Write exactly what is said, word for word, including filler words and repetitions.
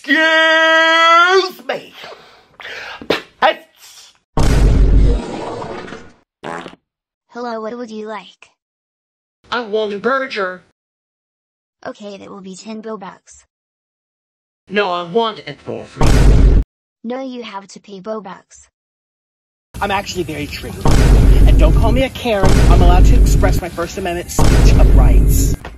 Excuse me. Hello, what would you like? I want a burger. Okay, that will be ten Robux. No, I want it for free. No, you have to pay Robux. I'm actually very triggered. And don't call me a Karen. I'm allowed to express my First Amendment speech of rights.